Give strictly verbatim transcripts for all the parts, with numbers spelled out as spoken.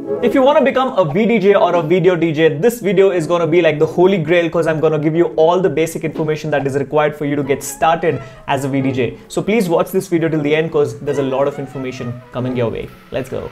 If you want to become a V D J or a video D J, this video is going to be like the holy grail because I'm going to give you all the basic information that is required for you to get started as a V D J. So please watch this video till the end because there's a lot of information coming your way. Let's go.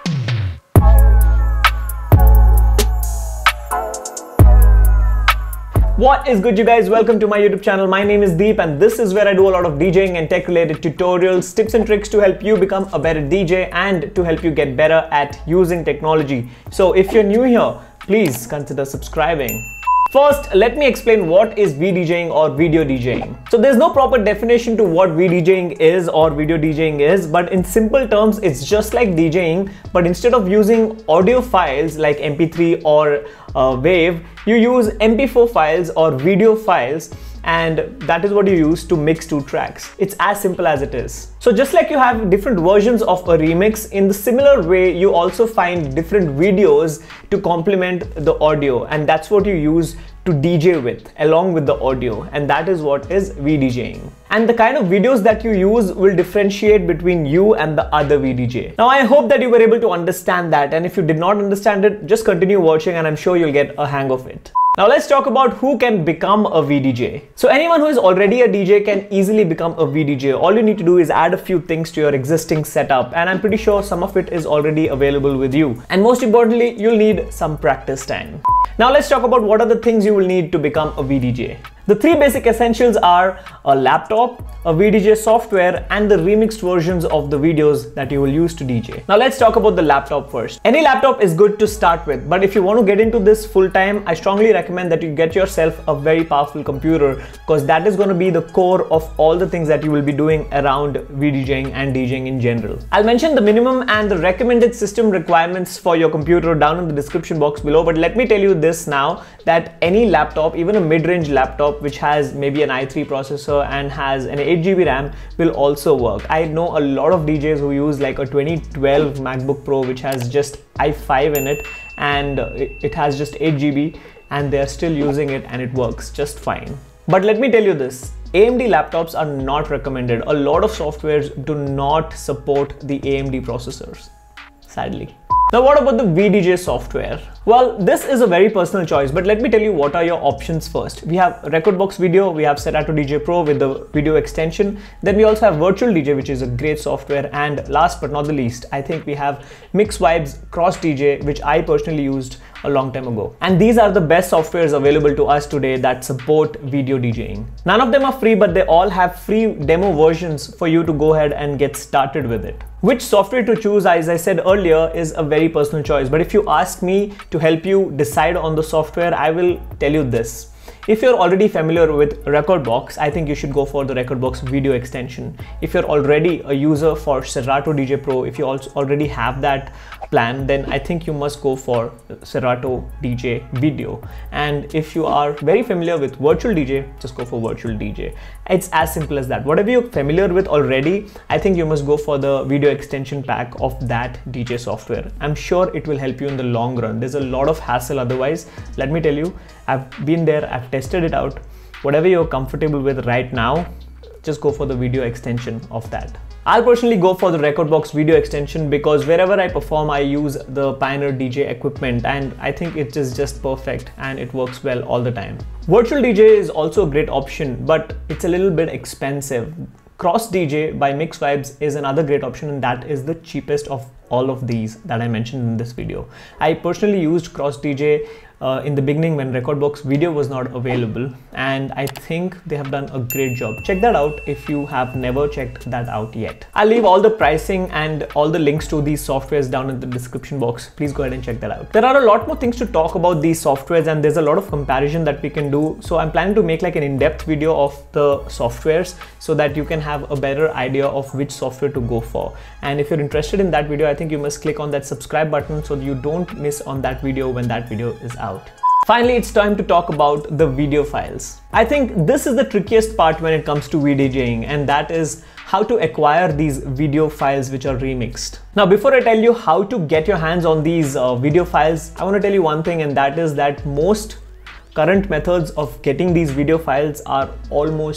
What is good, you guys? Welcome to my YouTube channel. My name is Deep and this is where I do a lot of DJing and tech related tutorials, tips and tricks to help you become a better D J and to help you get better at using technology. So if you're new here, please consider subscribing. First, let me explain what is VDJing or video DJing. So there's no proper definition to what VDJing is or video DJing is, but in simple terms, it's just like DJing, but instead of using audio files like M P three or uh, WAV, you use M P four files or video files, and that is what you use to mix two tracks. It's as simple as it is. So just like you have different versions of a remix, in the similar way, you also find different videos to complement the audio, and that's what you use to D J with along with the audio, and that is what is VDJing. And the kind of videos that you use will differentiate between you and the other V D J. Now I hope that you were able to understand that, and if you did not understand it, just continue watching and I'm sure you'll get a hang of it. Now let's talk about who can become a V D J. So anyone who is already a D J can easily become a V D J. All you need to do is add a few things to your existing setup, and I'm pretty sure some of it is already available with you. And most importantly, you'll need some practice time. Now let's talk about what are the things you will need to become a V D J. The three basic essentials are a laptop, a V D J software, and the remixed versions of the videos that you will use to D J. Now let's talk about the laptop first. Any laptop is good to start with, but if you want to get into this full time, I strongly recommend that you get yourself a very powerful computer, because that is going to be the core of all the things that you will be doing around VDJing and DJing in general. I'll mention the minimum and the recommended system requirements for your computer down in the description box below, but let me tell you this now, that any laptop, even a mid-range laptop which has maybe an i three processor and has an eight G B RAM, will also work. I know a lot of D Js who use like a twenty twelve MacBook Pro which has just i five in it, and it has just eight G B, and they're still using it and it works just fine. But let me tell you this, A M D laptops are not recommended. A lot of softwares do not support the A M D processors, sadly. Now what about the V D J software? Well, this is a very personal choice, but let me tell you what are your options first. We have Rekordbox Video, we have Serato D J Pro with the video extension, then we also have Virtual D J, which is a great software, and last but not the least, I think we have MixVibes Cross D J, which I personally used a long time ago. And these are the best softwares available to us today that support video DJing. None of them are free, but they all have free demo versions for you to go ahead and get started with it. Which software to choose, as I said earlier, is a very personal choice. But if you ask me to help you decide on the software, I will tell you this. If you're already familiar with Rekordbox, I think you should go for the Rekordbox video extension. If you're already a user for Serato D J Pro, if you also already have that plan, then I think you must go for Serato D J Video. And if you are very familiar with Virtual D J, just go for Virtual D J. It's as simple as that. Whatever you're familiar with already, I think you must go for the video extension pack of that D J software. I'm sure it will help you in the long run. There's a lot of hassle otherwise. Let me tell you, I've been there, I've tested it out. Whatever you're comfortable with right now, just go for the video extension of that. I'll personally go for the Rekordbox video extension because wherever I perform, I use the Pioneer D J equipment, and I think it is just perfect and it works well all the time. Virtual D J is also a great option, but it's a little bit expensive. Cross D J by MixVibes is another great option, and that is the cheapest of all of these that I mentioned in this video. I personally used Cross D J Uh, in the beginning when Rekordbox Video was not available, and I think they have done a great job. Check that out if you have never checked that out yet. I'll leave all the pricing and all the links to these softwares down in the description box. Please go ahead and check that out. There are a lot more things to talk about these softwares, and there's a lot of comparison that we can do. So I'm planning to make like an in-depth video of the softwares so that you can have a better idea of which software to go for. And if you're interested in that video, I think you must click on that subscribe button so that you don't miss on that video when that video is out. Finally, it's time to talk about the video files. I think this is the trickiest part when it comes to VDJing, and that is how to acquire these video files which are remixed. Now, before I tell you how to get your hands on these uh, video files, I want to tell you one thing, and that is that most current methods of getting these video files are almost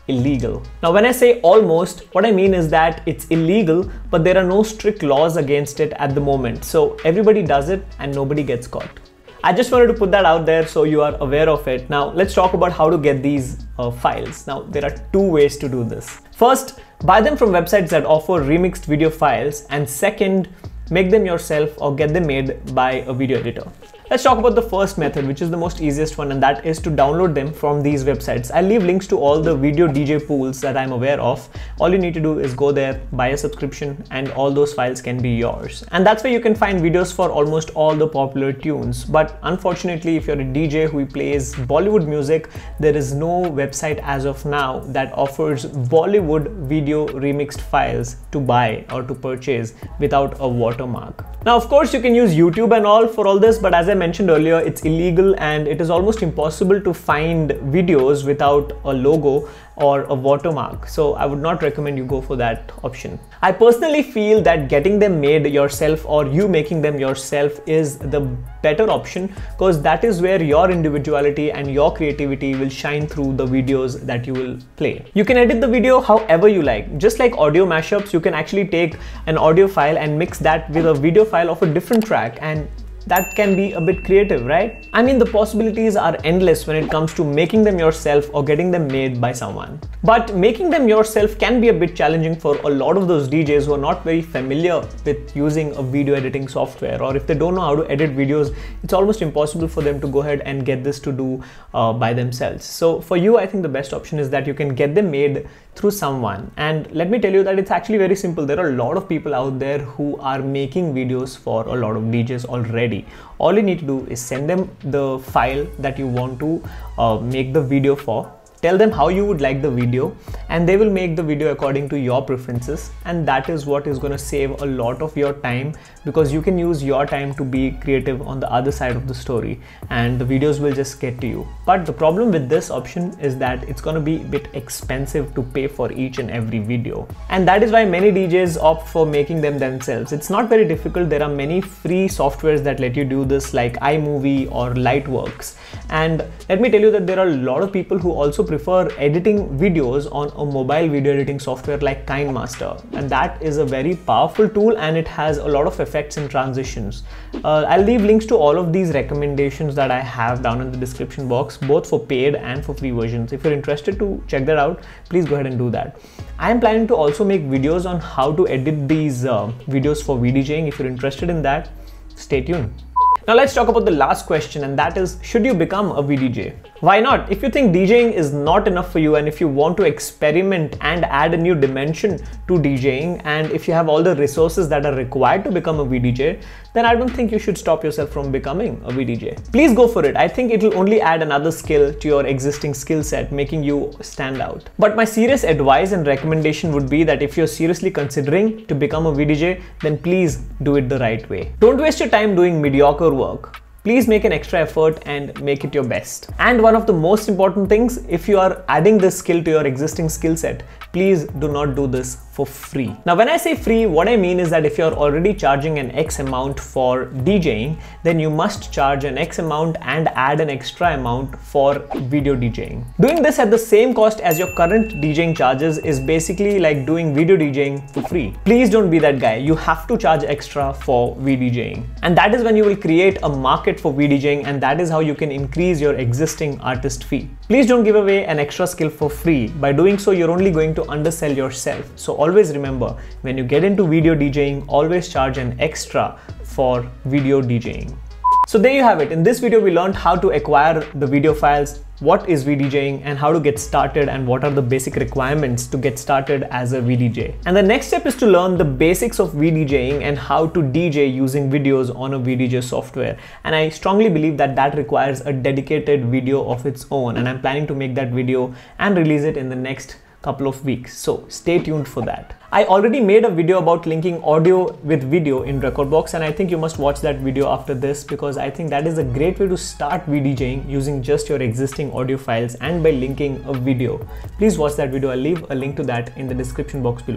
illegal. Now, when I say almost, what I mean is that it's illegal, but there are no strict laws against it at the moment. So everybody does it and nobody gets caught. I just wanted to put that out there so you are aware of it. Now, let's talk about how to get these uh, files. Now, there are two ways to do this. First, buy them from websites that offer remixed video files, and second, make them yourself or get them made by a video editor. Let's talk about the first method, which is the most easiest one, and that is to download them from these websites. I'll leave links to all the video D J pools that I'm aware of. All you need to do is go there, buy a subscription, and all those files can be yours. And that's where you can find videos for almost all the popular tunes. But unfortunately, if you're a D J who plays Bollywood music, there is no website as of now that offers Bollywood video remixed files to buy or to purchase without a watermark. Now, of course, you can use YouTube and all for all this, but as I mentioned earlier, it's illegal and it is almost impossible to find videos without a logo or a watermark. So I would not recommend you go for that option. I personally feel that getting them made yourself or you making them yourself is the better option, because that is where your individuality and your creativity will shine through the videos that you will play. You can edit the video however you like. Just like audio mashups, you can actually take an audio file and mix that with a video file of a different track, and that can be a bit creative, right? I mean, the possibilities are endless when it comes to making them yourself or getting them made by someone. But making them yourself can be a bit challenging for a lot of those D Js who are not very familiar with using a video editing software, or if they don't know how to edit videos, it's almost impossible for them to go ahead and get this to do uh, by themselves. So for you, I think the best option is that you can get them made through someone. And let me tell you that it's actually very simple. There are a lot of people out there who are making videos for a lot of D Js already. All you need to do is send them the file that you want to uh, make the video for. Tell them how you would like the video, and they will make the video according to your preferences, and that is what is going to save a lot of your time, because you can use your time to be creative on the other side of the story and the videos will just get to you. But the problem with this option is that it's going to be a bit expensive to pay for each and every video, and that is why many D Js opt for making them themselves. It's not very difficult. There are many free softwares that let you do this, like iMovie or Lightworks, and let me tell you that there are a lot of people who also prefer editing videos on a mobile video editing software like KineMaster, and that is a very powerful tool and it has a lot of effects and transitions. Uh, I'll leave links to all of these recommendations that I have down in the description box, both for paid and for free versions. If you're interested to check that out, please go ahead and do that. I am planning to also make videos on how to edit these uh, videos for VDJing. If you're interested in that, stay tuned. Now let's talk about the last question, and that is, should you become a V D J? Why not? If you think DJing is not enough for you, and if you want to experiment and add a new dimension to DJing, and if you have all the resources that are required to become a V D J, then I don't think you should stop yourself from becoming a V D J. Please go for it. I think it will only add another skill to your existing skill set, making you stand out. But my serious advice and recommendation would be that if you're seriously considering to become a V D J, then please do it the right way. Don't waste your time doing mediocre work. Please make an extra effort and make it your best. And one of the most important things, if you are adding this skill to your existing skill set, please do not do this for free. Now, when I say free, what I mean is that if you're already charging an X amount for DJing, then you must charge an X amount and add an extra amount for video DJing. Doing this at the same cost as your current DJing charges is basically like doing video DJing for free. Please don't be that guy. You have to charge extra for VDJing. And that is when you will create a market for VDJing, and that is how you can increase your existing artist fee. Please don't give away an extra skill for free. By doing so, you're only going to undersell yourself. So always remember, when you get into video DJing, always charge an extra for video DJing. So there you have it. In this video, we learned how to acquire the video files, what is VDJing, and how to get started, and what are the basic requirements to get started as a V D J. And the next step is to learn the basics of VDJing and how to D J using videos on a V D J software. And I strongly believe that that requires a dedicated video of its own, and I'm planning to make that video and release it in the next couple of weeks. So stay tuned for that. I already made a video about linking audio with video in Rekordbox, and I think you must watch that video after this, because I think that is a great way to start VDJing using just your existing audio files and by linking a video. Please watch that video. I'll leave a link to that in the description box below.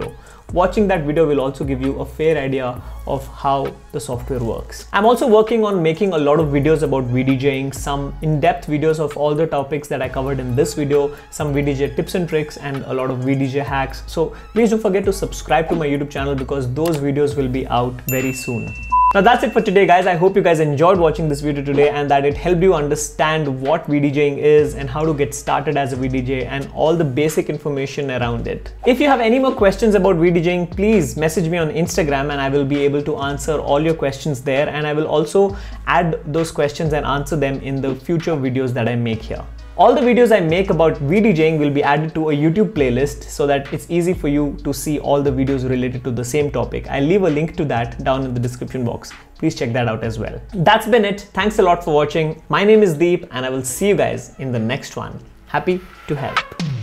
watching that video will also give you a fair idea of how the software works. I'm also working on making a lot of videos about VDJing, some in-depth videos of all the topics that I covered in this video, some V D J tips and tricks, and a lot of V D J hacks. So please don't forget to subscribe to my YouTube channel because those videos will be out very soon. Now that's it for today, guys. I hope you guys enjoyed watching this video today and that it helped you understand what VDJing is and how to get started as a V D J and all the basic information around it. If you have any more questions about VDJing, please message me on Instagram and I will be able to answer all your questions there, and I will also add those questions and answer them in the future videos that I make here. All the videos I make about VDJing will be added to a YouTube playlist so that it's easy for you to see all the videos related to the same topic. I'll leave a link to that down in the description box. Please check that out as well. That's been it. Thanks a lot for watching. My name is Deep and I will see you guys in the next one. Happy to help.